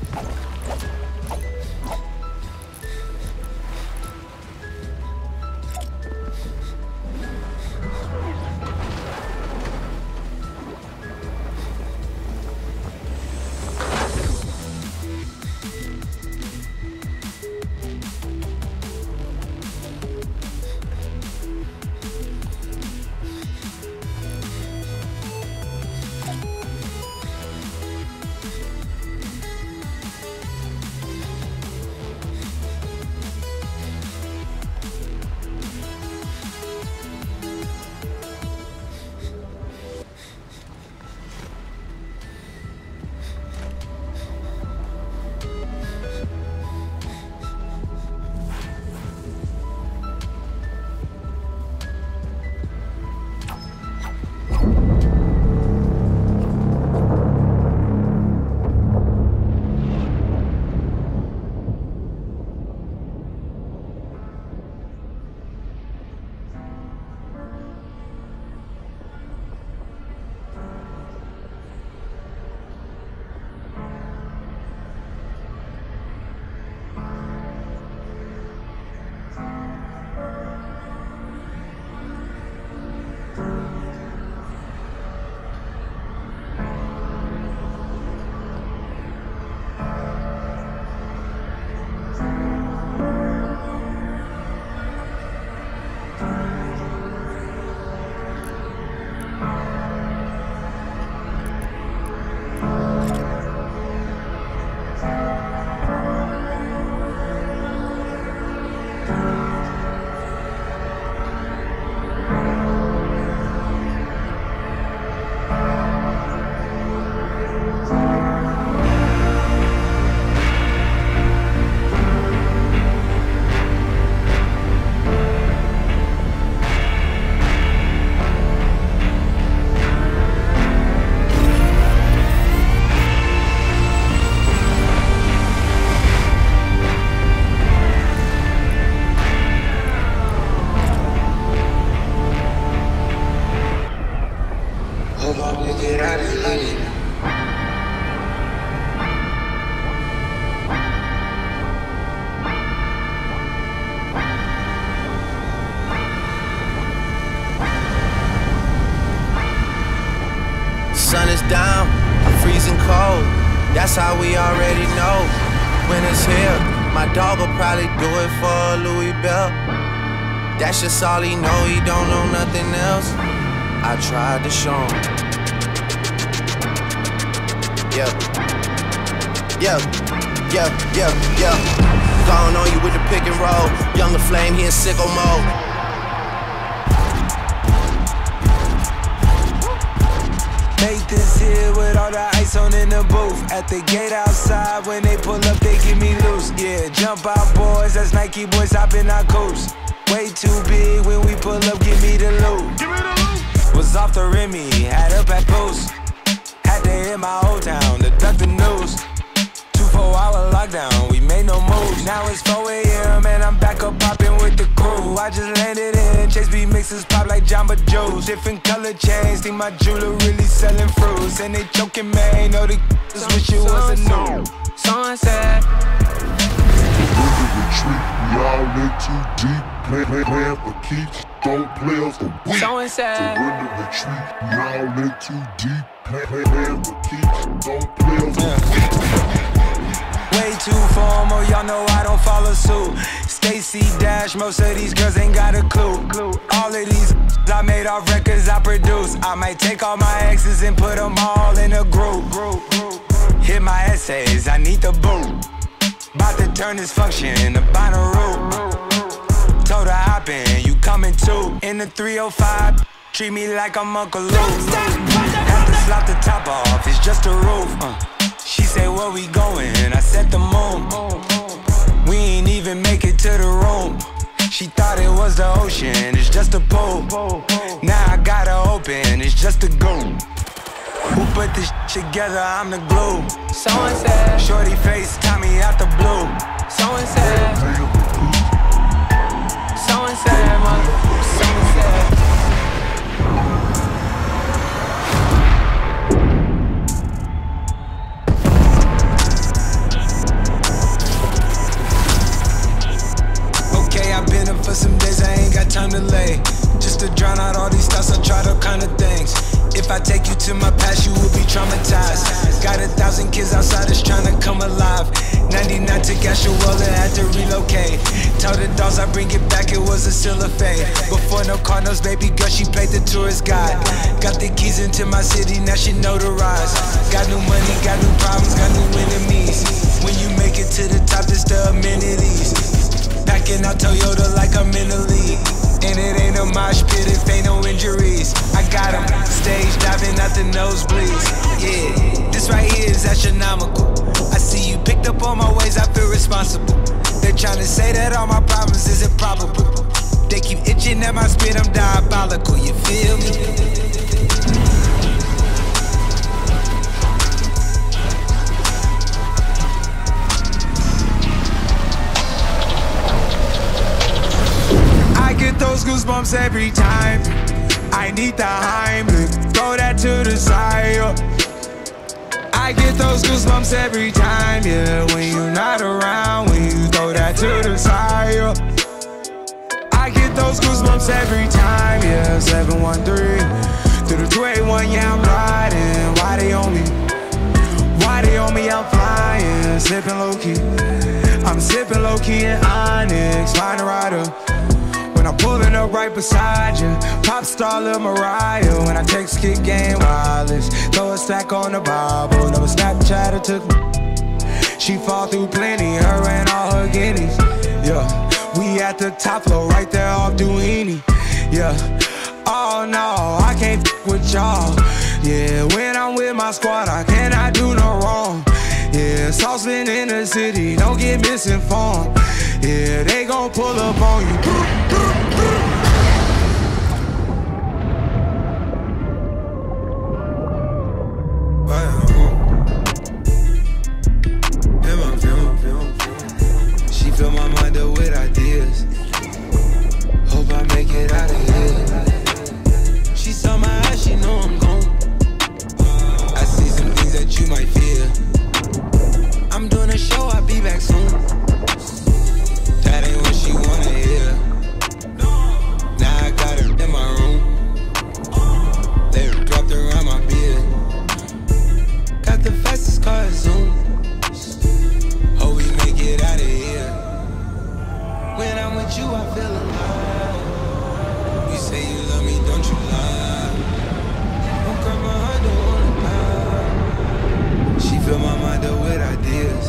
Sun is down, freezing cold. That's how we already know. When it's here, my dog will probably do it for Louis Bell. That's just all he know, he don't know nothing else. I tried to show him. Yeah. Gone on you with the pick and roll. Younger Flame, he in sicko mode. Make this here with all the ice on in the booth. At the gate outside, when they pull up, they get me loose. Yeah, jump out, boys, that's Nike boys hopping our coast. Way too big when we pull up, give me the loot. Was off the Remy, had up at post. Had to hit my old town to duck the news. 24-hour lockdown, we made no moves. Now it's 4 AM and I'm back up popping with the crew. I just landed in, Chase B mixes pop like Jamba Juice. Different color chains, think my jeweler really selling fruits. And they choking, man, know the just wish it was a new. Sunset. Retreat, we all in too deep. Playing for keeps, don't play us for weak. Surrender, retreat, we all in too deep. Playing for keeps, don't play us for weak. Way too formal, y'all know I don't follow suit. Stacy Dash, most of these girls ain't got a clue. All of these I made off records I produce. I might take all my exes and put them all in a group. Hit my essays, I need the boot. About to turn this function into binary. Told her hop in, you coming too. In the 305, treat me like I'm Uncle Luke. Have to slap the top off, it's just a roof. She say, where we going? I said the moon. We ain't even make it to the room. She thought it was the ocean, it's just a pool. Now I gotta open, it's just a goon. Who put this together? I'm the glue. Someone said, shorty face, Tommy out the blue. Someone said, someone said, someone said. Chevrolet. Just to drown out all these thoughts, I tried all kind of things. If I take you to my past, you will be traumatized. Got 1,000 kids outside that's trying to come alive. 99 to Gashuela, had to relocate. Tell the dogs I bring it back, it was a still a fade. Before no Cardinals, baby girl, she played the tourist guide. Got the keys into my city, now she notarized. Got new money, got new problems, got new enemies. When you make it to the top, it's the amenities. Packing out Toyota like I'm in the league. And it ain't a mosh pit if ain't no injuries. I got 'em stage diving out the nosebleeds. Yeah, this right here is astronomical. I see you picked up on my ways, I feel responsible. They're trying to say that all my problems is improbable. They keep itching at my spit, I'm diabolical, you feel me? Those goosebumps every time. I need the Heimlich, throw that to the side. I get those goosebumps every time, yeah. When you're not around, when you throw that to the side. I get those goosebumps every time, yeah. 713 through the 281, yeah, I'm riding. Why they on me? Why they on me? I'm flying, sipping low key. I'm sipping low key in Onyx, find a rider. When I'm pulling up right beside you, pop star Lil Mariah. When I text kick game wireless, throw a stack on the Bible. Never Snapchat took me. She fall through plenty, her and all her guineas. Yeah, we at the top floor, right there off Duini. Yeah, oh no, I can't with y'all. Yeah, when I'm with my squad, I cannot do no wrong. Yeah, saucepan in the city, don't get misinformed. Yeah, they gon' pull up on you. She fill my mind up with ideas. Hope I make it out of here. She saw my eyes, she know I'm gone. I see some things that you might fear. I'm doing a show, I'll be back soon. That ain't what she wanna hear. Now I got her in my room. They dropped around my beard. Got the fastest car at Zoom. Hope we make it out of here. When I'm with you, I feel alive. You say you love me, don't you lie? Don't cry my heart, don't wanna die. She fill my mind up with ideas.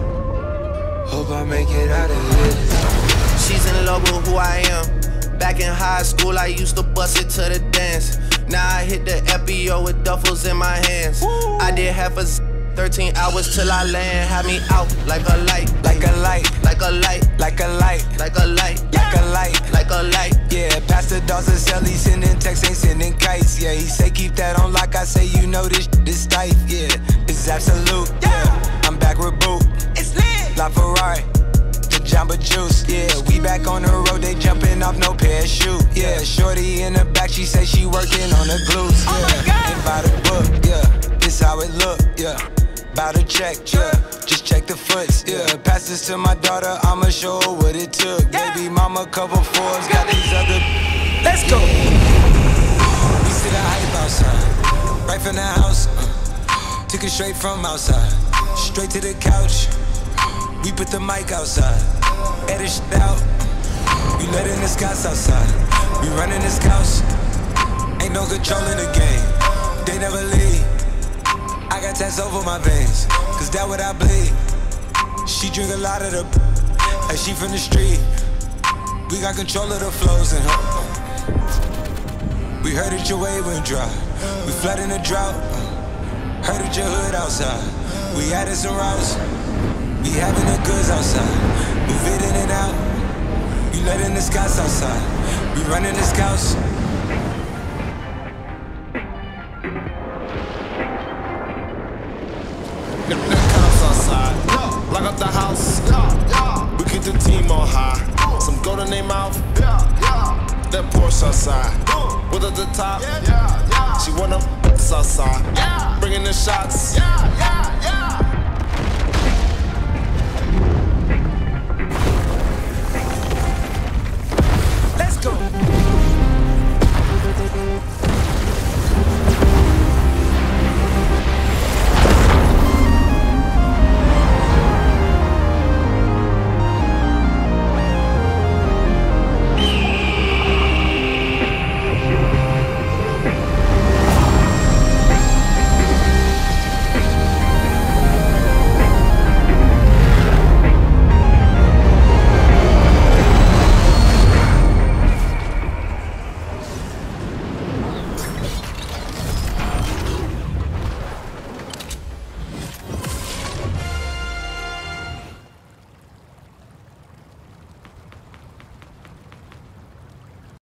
Hope I make it out of here. She's in love with who I am. Back in high school, I used to bust it to the dance. Now I hit the FBO with duffels in my hands. Woo. I did half a 13 hours till I land. Had me out like a light, like a light, like a light, like a light, like a light, like a light, like a light. Yeah, Pastor Dawson sell, he sending texts, ain't sending kites. Yeah, he say keep that on lock. I say you know this tight. Yeah, it's absolute. Yeah, I'm back with Boo. It's lit. La Ferrari, the Jamba Juice. Yeah, we back on the road, they jumping off no parachute. Yeah, shorty in the back, she say she working on the glutes. Yeah, oh my God. ain't by the book. Yeah, this how it look. Yeah. Bout to check, yeah, just check the foots, yeah. Pass this to my daughter, I'ma show her what it took. Yeah. Baby mama cover Forbes, got these other. Let's go. We see the hype outside, right from the house. Took it straight from outside, straight to the couch. We put the mic outside, edit shit out. We letting the scouts outside, we running the scouts. Ain't no control in the game, they never leave. I got tats over my veins, cause that what I bleed. She drink a lot of the like she from the street. We got control of the flows in her. We heard that your wave went dry. We flooding the drought. Heard that your hood outside. We added some routes. We having the goods outside. Move it in and out. You letting the scouts outside. We running the scouts. Lock up the house, we keep the team on high. Some gold in their mouth, that Porsche outside. With at the top, she want them outside. Bringing the shots,